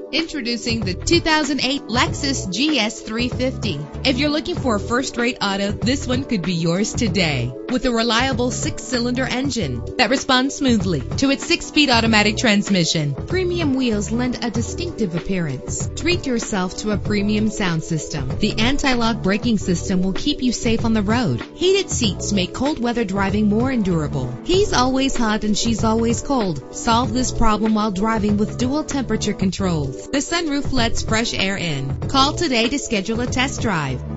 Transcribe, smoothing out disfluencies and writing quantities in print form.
Introducing the 2008 Lexus GS 350. If you're looking for a first-rate auto, this one could be yours today. With a reliable 6-cylinder engine that responds smoothly to its 6-speed automatic transmission, premium wheels lend a distinctive appearance. Treat yourself to a premium sound system. The anti-lock braking system will keep you safe on the road. Heated seats make cold weather driving more endurable. He's always hot and she's always cold. Solve this problem while driving with dual temperature controls. The sunroof lets fresh air in. Call today to schedule a test drive.